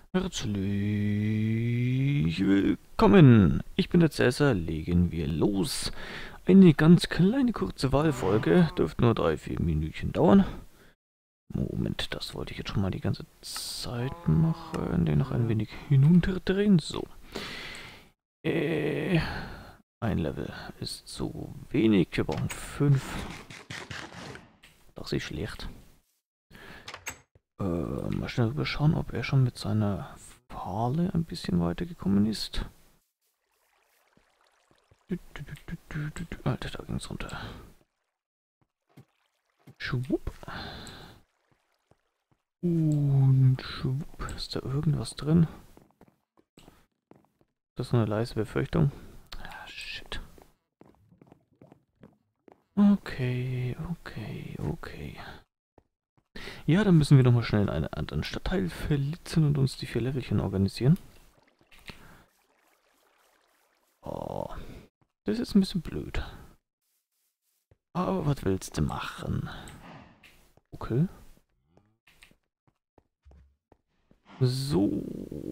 Herzlich willkommen. Ich bin der Cäsar, legen wir los. Eine ganz kleine kurze Wahlfolge, dürfte nur 3, 4 Minütchen dauern. Moment, das wollte ich jetzt schon mal die ganze Zeit machen. Den noch ein wenig hinunterdrehen. So. Ein Level ist zu wenig. Wir brauchen 5. Das ist schlecht. Mal schnell überschauen, ob er schon mit seiner Pfeile ein bisschen weitergekommen ist. Alter, da ging's runter. Schwupp. Und schwupp. Ist da irgendwas drin? Das ist eine leise Befürchtung. Ah, shit. Okay. Ja, dann müssen wir nochmal schnell in einen anderen Stadtteil verlitzen und uns die 4 Levelchen organisieren. Oh, das ist ein bisschen blöd. Aber was willst du machen? Okay. So.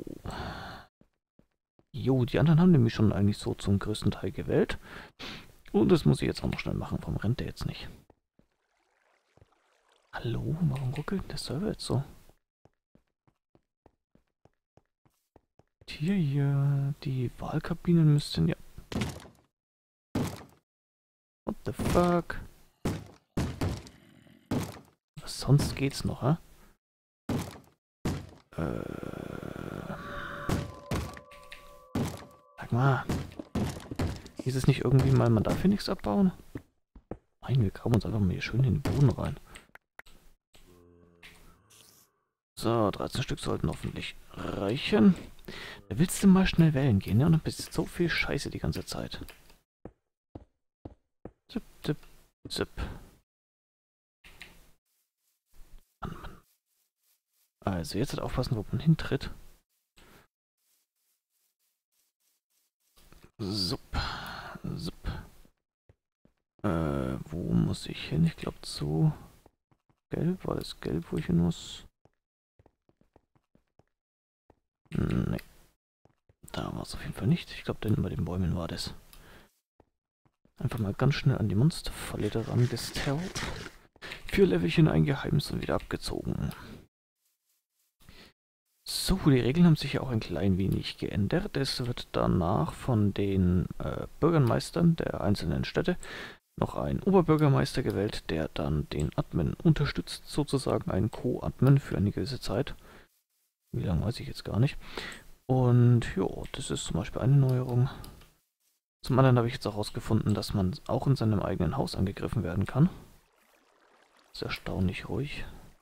Jo, die anderen haben nämlich schon eigentlich so zum größten Teil gewählt. Und das muss ich jetzt auch noch schnell machen. Warum rennt der jetzt nicht? Hallo? Warum ruckelt der Server jetzt so? Hier, die Wahlkabinen müssten ja... What the fuck? Was sonst geht's noch, hä? Sag mal. Ist es nicht irgendwie mal, man darf hier nichts abbauen? Nein, wir graben uns einfach mal hier schön in den Boden rein. So, 13 Stück sollten hoffentlich reichen. Da willst du mal schnell wählen gehen, ne? Und dann bist du so viel Scheiße die ganze Zeit. Zip, zip, zip. Mann, Mann. Also, jetzt halt aufpassen, wo man hintritt. Sup. Sup. Wo muss ich hin? Ich glaube zu gelb. War das gelb, wo ich hin muss? Nee. Da war es auf jeden Fall nicht. Ich glaube, da hinten bei den Bäumen war das. Einfach mal ganz schnell an die Monsterfalle daran gestellt. 4 Levelchen eingeheimst und wieder abgezogen. So, die Regeln haben sich ja auch ein klein wenig geändert. Es wird danach von den Bürgermeistern der einzelnen Städte noch ein Oberbürgermeister gewählt, der dann den Admin unterstützt, sozusagen ein Co-Admin für eine gewisse Zeit. Wie lange weiß ich jetzt gar nicht. Und ja, das ist zum Beispiel eine Neuerung. Zum anderen habe ich jetzt auch herausgefunden, dass man auch in seinem eigenen Haus angegriffen werden kann. Ist erstaunlich ruhig.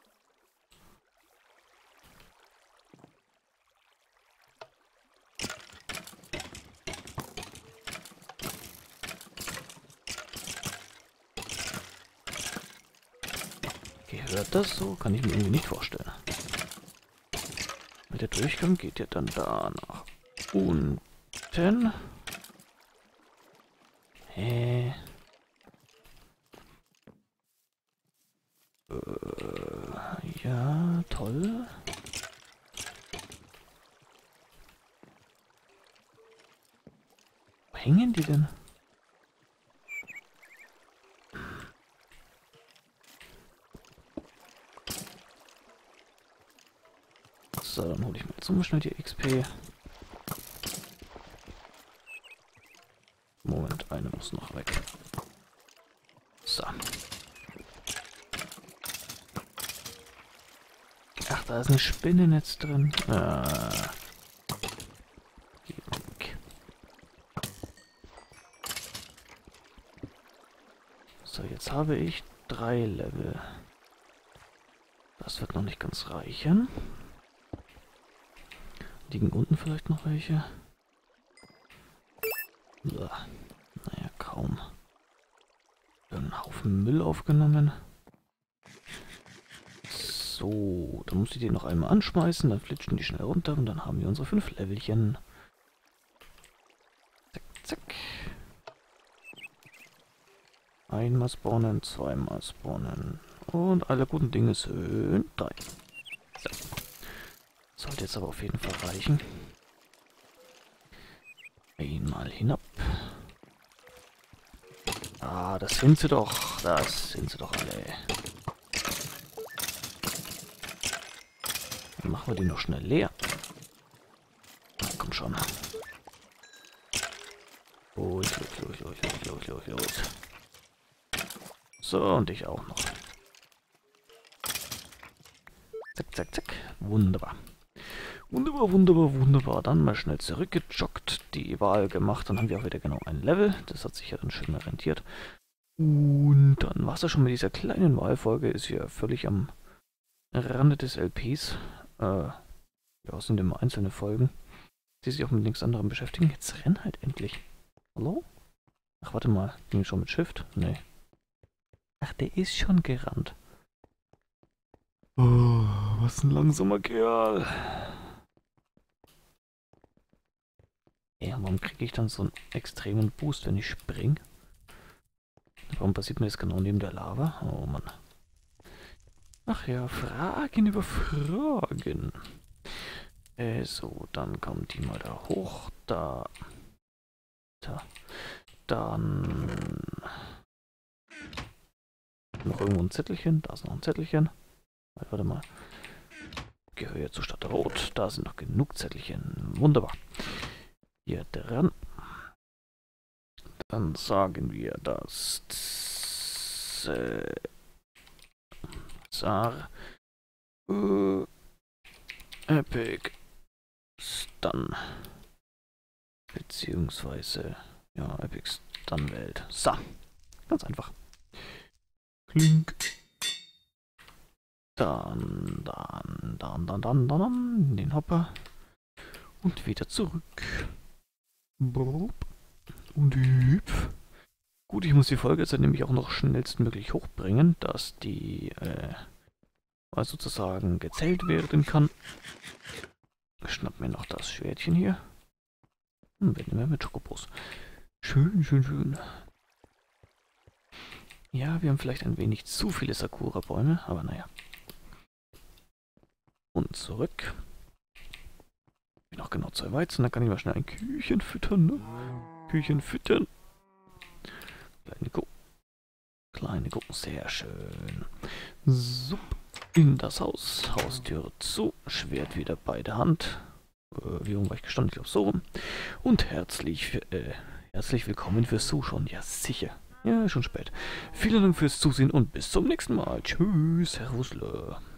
Gehört das so? Kann ich mir irgendwie nicht vorstellen. Weil der Durchgang geht ja dann da nach unten. Ja, toll. Wo hängen die denn? So, dann hole ich mir jetzt mal schnell die XP. Moment, eine muss noch weg. So. Ach, da ist ein Spinnennetz drin. So, jetzt habe ich 3 Level. Das wird noch nicht ganz reichen. Liegen unten vielleicht noch welche? Uah. Naja, kaum. Einen Haufen Müll aufgenommen. So, dann muss ich die noch einmal anschmeißen, dann flitschen die schnell runter und dann haben wir unsere 5 Levelchen. Zack, zack. Einmal spawnen, zweimal spawnen. Und alle guten Dinge sind 3. So. Sollte jetzt aber auf jeden Fall reichen. Einmal hinab. Ah, das sind sie doch. Das sind sie doch alle. Dann machen wir die noch schnell leer. Na, komm schon. Los. So, und ich auch noch. Zack. Wunderbar. Wunderbar. Dann mal schnell zurückgejoggt, die Wahl gemacht. Dann haben wir auch wieder genau ein Level. Das hat sich ja dann schön rentiert. Und dann war es ja schon mit dieser kleinen Wahlfolge. Ist ja völlig am Rande des LPs. Ja, sind immer einzelne Folgen, die sich auch mit nichts anderem beschäftigen. Jetzt renn halt endlich. Hallo? Ach, warte mal. Ging schon mit Shift? Nee. Ach, der ist schon gerannt. Oh, was ein langsamer Kerl. Ja, warum kriege ich dann so einen extremen Boost, wenn ich springe? Warum passiert mir das genau neben der Lava? Oh Mann. Ach ja, Fragen über Fragen. So, dann kommt die mal da hoch. Da. Dann. Noch irgendwo ein Zettelchen. Da ist noch ein Zettelchen. Warte mal. Gehöre zur Stadt Rot. Da sind noch genug Zettelchen. Wunderbar. Hier dran. Dann sagen wir das Epic Stun. Beziehungsweise, ja, Epic Stun Welt. So. Ganz einfach. Klink. Dann den Hopper. Und wieder zurück. Und hüpf. Gut, ich muss die Folge jetzt nämlich auch noch schnellstmöglich hochbringen, dass die sozusagen gezählt werden kann. Ich schnapp mir noch das Schwertchen hier. Und werden wir mit Schokobos. Schön. Ja, wir haben vielleicht ein wenig zu viele Sakura-Bäume, aber naja. Und zurück. Noch genau 2 Weizen, dann kann ich mal schnell ein Küchen füttern, ne? Küchen füttern. Kleine Kuh, sehr schön. So, in das Haus. Haustüre zu, Schwert wieder bei der Hand. Wie rum war ich gestanden? Ich glaube so rum. Und herzlich willkommen fürs Zuschauen. Ja, sicher. Ja, schon spät. Vielen Dank fürs Zusehen und bis zum nächsten Mal. Tschüss, Servus.